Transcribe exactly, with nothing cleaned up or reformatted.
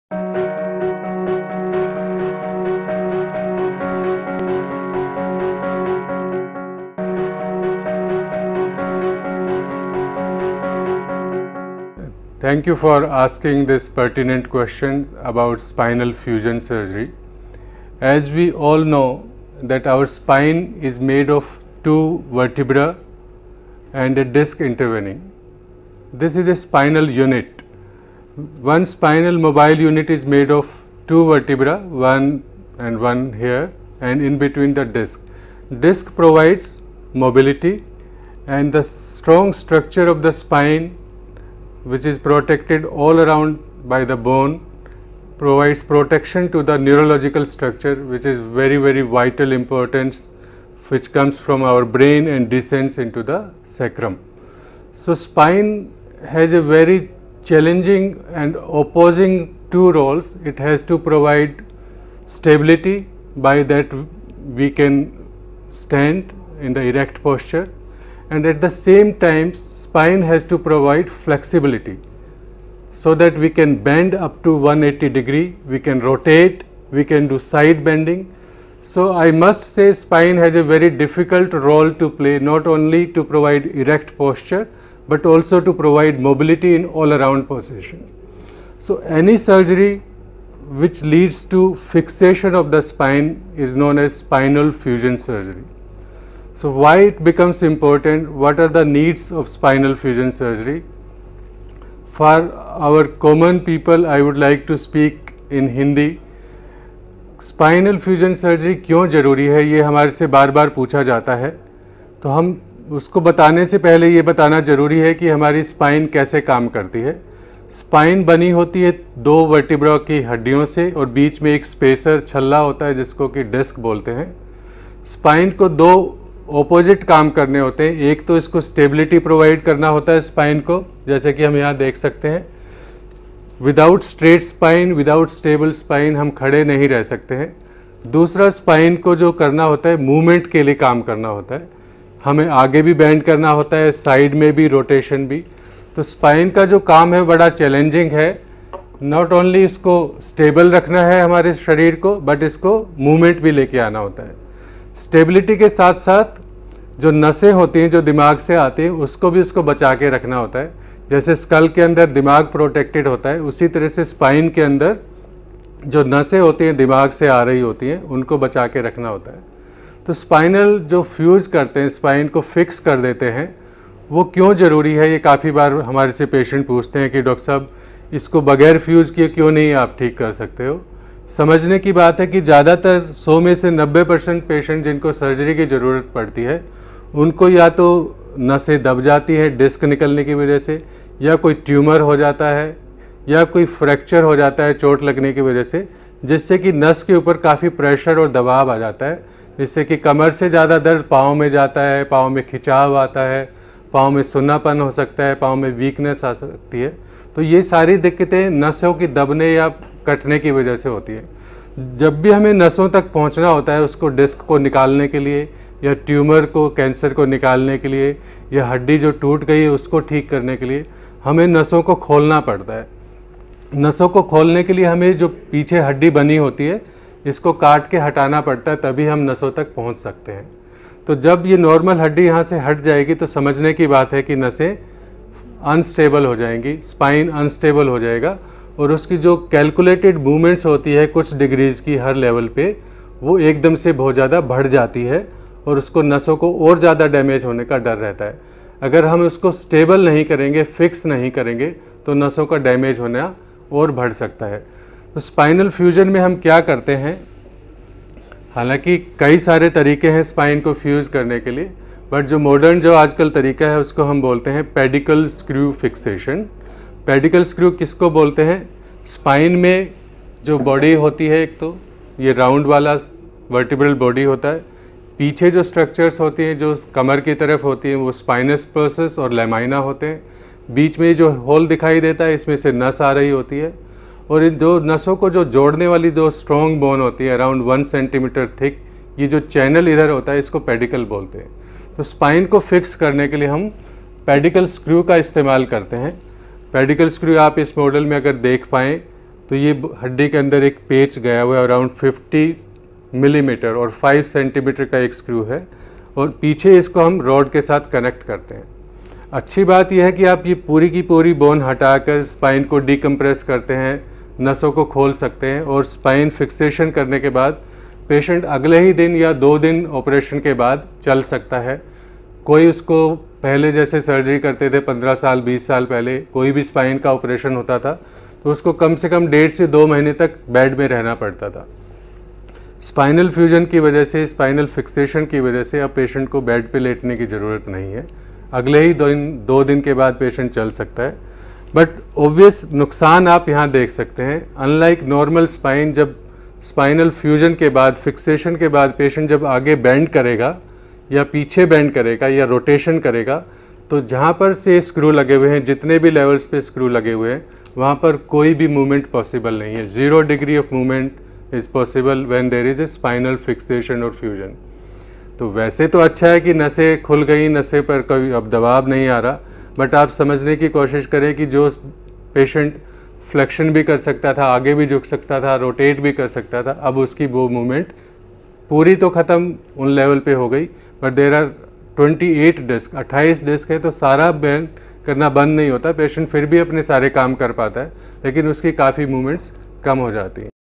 Thank you for asking this pertinent question about spinal fusion surgery. As we all know that our spine is made of two vertebrae and a disc intervening. This is a spinal unit. One spinal mobile unit is made of two vertebrae, one and one here, and in between the disc. Disc provides mobility, and the strong structure of the spine, which is protected all around by the bone, provides protection to the neurological structure, which is very very vital importance, which comes from our brain and descends into the sacrum. So spine has a very challenging and opposing two roles. It has to provide stability, by that we can stand in the erect posture, and at the same time spine has to provide flexibility, so that we can bend up to one hundred eighty degree, we can rotate, we can do side bending. So I must say spine has a very difficult role to play, not only to provide erect posture but also to provide mobility in all around positions. So any surgery which leads to fixation of the spine is known as spinal fusion surgery. So why it becomes important? What are the needs of spinal fusion surgery? For our common people, I would like to speak in Hindi. Spinal fusion surgery क्यों ज़रूरी है, ये हमारे से बार बार पूछा जाता है। तो हम उसको बताने से पहले ये बताना ज़रूरी है कि हमारी स्पाइन कैसे काम करती है। स्पाइन बनी होती है दो वर्टिब्रा की हड्डियों से, और बीच में एक स्पेसर छल्ला होता है जिसको कि डिस्क बोलते हैं। स्पाइन को दो ऑपोजिट काम करने होते हैं। एक तो इसको स्टेबिलिटी प्रोवाइड करना होता है स्पाइन को, जैसे कि हम यहाँ देख सकते हैं। Without straight spine, without stable spine हम खड़े नहीं रह सकते हैं। दूसरा, स्पाइन को जो करना होता है मूवमेंट के लिए काम करना होता है, हमें आगे भी बेंड करना होता है, साइड में भी, रोटेशन भी। तो स्पाइन का जो काम है बड़ा चैलेंजिंग है। नॉट ओनली इसको स्टेबल रखना है हमारे शरीर को, बट इसको मूवमेंट भी लेके आना होता है। स्टेबिलिटी के साथ साथ जो नसें होती हैं जो दिमाग से आती हैं उसको भी उसको बचा के रखना होता है। जैसे स्कल के अंदर दिमाग प्रोटेक्टेड होता है, उसी तरह से स्पाइन के अंदर जो नसें होती हैं दिमाग से आ रही होती हैं उनको बचा के रखना होता है। तो स्पाइनल जो फ्यूज़ करते हैं, स्पाइन को फिक्स कर देते हैं, वो क्यों ज़रूरी है? ये काफ़ी बार हमारे से पेशेंट पूछते हैं कि डॉक्टर साहब इसको बगैर फ्यूज़ किए क्यों नहीं आप ठीक कर सकते हो। समझने की बात है कि ज़्यादातर सौ में से नब्बे परसेंट पेशेंट जिनको सर्जरी की ज़रूरत पड़ती है उनको या तो नसें दब जाती है डिस्क निकलने की वजह से, या कोई ट्यूमर हो जाता है, या कोई फ्रैक्चर हो जाता है चोट लगने की वजह से, जिससे कि नस के ऊपर काफ़ी प्रेशर और दबाव आ जाता है, जिससे कि कमर से ज़्यादा दर्द पाँव में जाता है, पाँव में खिंचाव आता है, पाँव में सुन्नापन हो सकता है, पाँव में वीकनेस आ सकती है। तो ये सारी दिक्कतें नसों की दबने या कटने की वजह से होती है। जब भी हमें नसों तक पहुंचना होता है उसको डिस्क को निकालने के लिए, या ट्यूमर को, कैंसर को निकालने के लिए, या हड्डी जो टूट गई है उसको ठीक करने के लिए हमें नसों को खोलना पड़ता है। नसों को खोलने के लिए हमें जो पीछे हड्डी बनी होती है इसको काट के हटाना पड़ता है, तभी हम नसों तक पहुंच सकते हैं। तो जब ये नॉर्मल हड्डी यहाँ से हट जाएगी तो समझने की बात है कि नसें अनस्टेबल हो जाएंगी, स्पाइन अनस्टेबल हो जाएगा, और उसकी जो कैलकुलेटेड मूवमेंट्स होती है कुछ डिग्रीज़ की हर लेवल पे, वो एकदम से बहुत ज़्यादा बढ़ जाती है और उसको नसों को और ज़्यादा डैमेज होने का डर रहता है। अगर हम उसको स्टेबल नहीं करेंगे, फिक्स नहीं करेंगे, तो नसों का डैमेज होना और बढ़ सकता है। तो स्पाइनल फ्यूजन में हम क्या करते हैं, हालांकि कई सारे तरीके हैं स्पाइन को फ्यूज़ करने के लिए, बट जो मॉडर्न जो आजकल तरीका है उसको हम बोलते हैं pedicle screw fixation. Pedicle screw किसको बोलते हैं? स्पाइन में जो बॉडी होती है, एक तो ये राउंड वाला वर्टिब्रल बॉडी होता है, पीछे जो स्ट्रक्चर्स होती हैं जो कमर की तरफ होती हैं वो स्पाइनस प्रोसेस और लैमाइना होते हैं, बीच में जो होल दिखाई देता है इसमें से नस आ रही होती है, और इन दो नसों को जो जोड़ने वाली जो स्ट्रॉन्ग बोन होती है अराउंड वन सेंटीमीटर थिक, ये जो चैनल इधर होता है इसको पेडिकल बोलते हैं। तो स्पाइन को फिक्स करने के लिए हम पेडिकल स्क्रू का इस्तेमाल करते हैं। पेडिकल स्क्रू आप इस मॉडल में अगर देख पाएँ तो ये हड्डी के अंदर एक पेच गया हुआ है अराउंड फिफ्टी मिलीमीटर और फाइव सेंटीमीटर का एक स्क्रू है और पीछे इसको हम रॉड के साथ कनेक्ट करते हैं। अच्छी बात यह है कि आप ये पूरी की पूरी बोन हटाकर स्पाइन को डिकम्प्रेस करते हैं, नसों को खोल सकते हैं और स्पाइन फिक्सेशन करने के बाद पेशेंट अगले ही दिन या दो दिन ऑपरेशन के बाद चल सकता है। कोई उसको पहले जैसे सर्जरी करते थे पंद्रह साल बीस साल पहले, कोई भी स्पाइन का ऑपरेशन होता था तो उसको कम से कम डेढ़ से दो महीने तक बेड में रहना पड़ता था। स्पाइनल फ्यूजन की वजह से, स्पाइनल फिक्सेशन की वजह से अब पेशेंट को बेड पे लेटने की ज़रूरत नहीं है, अगले ही दो दिन दो दिन के बाद पेशेंट चल सकता है। बट ऑब्वियस नुकसान आप यहाँ देख सकते हैं। अनलाइक नॉर्मल स्पाइन, जब स्पाइनल फ्यूजन के बाद, फिक्सेशन के बाद पेशेंट जब आगे बेंड करेगा या पीछे बेंड करेगा या रोटेशन करेगा तो जहाँ पर से स्क्रू लगे हुए हैं, जितने भी लेवल्स पे स्क्रू लगे हुए हैं, वहाँ पर कोई भी मूवमेंट पॉसिबल नहीं है। Zero degree of movement is possible when there is a spinal fixation और फ्यूजन। तो वैसे तो अच्छा है कि नसें खुल गई, नसें पर कोई अब दबाव नहीं आ रहा, बट आप समझने की कोशिश करें कि जो पेशेंट फ्लेक्शन भी कर सकता था, आगे भी झुक सकता था, रोटेट भी कर सकता था, अब उसकी वो मूवमेंट पूरी तो ख़त्म उन लेवल पे हो गई, बट देर आर अट्ठाईस डिस्क अट्ठाईस डिस्क है तो सारा बेंड करना बंद नहीं होता, पेशेंट फिर भी अपने सारे काम कर पाता है, लेकिन उसकी काफ़ी मूवमेंट्स कम हो जाती हैं।